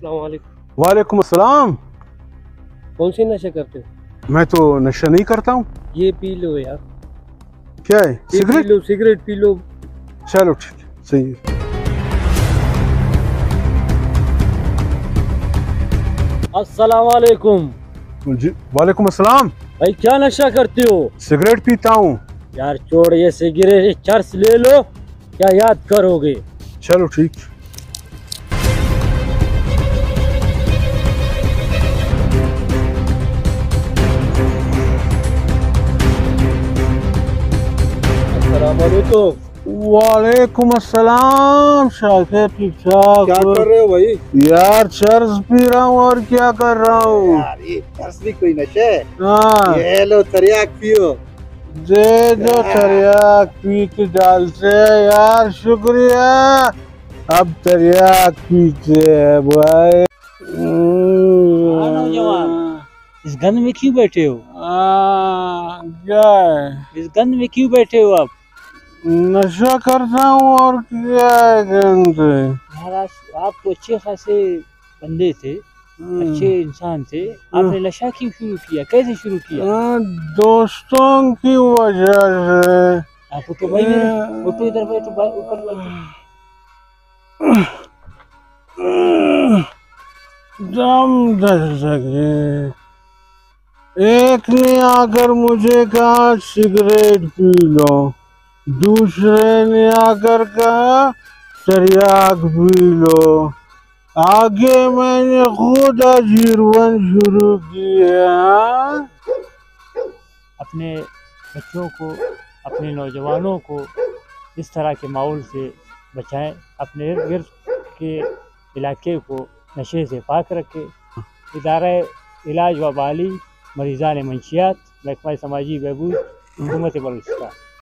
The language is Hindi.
अस्सलाम वालेकुम। वालेकुम अस्सलाम। कौन सी नशा करते हो? मैं तो नशा नहीं करता हूँ। ये पी लो यार। क्या है? सिगरेट? पी लो, सिगरेट पी लो। चलो ठीक है, सही है। अस्सलाम वालेकुम। जी वालेकुम अस्सलाम। भाई क्या नशा करते हो? सिगरेट पीता हूँ। यार छोड़ ये सिगरेट, चर्च ले लो, क्या याद करोगे? चलो ठीक। अस्सलाम वालेकुम। वालेकुम अस्सलाम। शाकिर ठीक ठाक? क्या कर रहे हो भाई? यार चर्च पी रहा हूँ और क्या कर रहा हूँ। यार ये चर्च भी कोई नशा है? हाँ, ये लो तरियाक पियो। दे दो तरियाक पी के डालते हैं यार, शुक्रिया। अब तरियाक पीते हैं भाई। नौजवान, इस गंद में क्यों बैठे हो? क्या है? इस गंद में क्यों बैठे हो आप? नशा करता हूँ और क्या है गंद। महाराज आप तो अच्छे खासे बंदे थे, अच्छे इंसान थे, आपने नशा क्यों शुरू किया, कैसे शुरू किया? दोस्तों की वजह से। आपको तो भाई मेरे फोटो इधर बैठो, ऊपर बैठो। दम धर सके। एक ने आकर मुझे कहा सिगरेट पी लो, दूसरे ने आकर कहा तरियाक पी लो, आगे मैंने खुद जीवन शुरू किया। अपने बच्चों को, अपने नौजवानों को इस तरह के माहौल से बचाएं, अपने इर्द गिर्द के इलाके को नशे से पाक रखें। इदारा इलाज व बाली मरीज़ान मंशियात, महकमा समाजी बहबूद, हुकूमत बलूचिस्तान।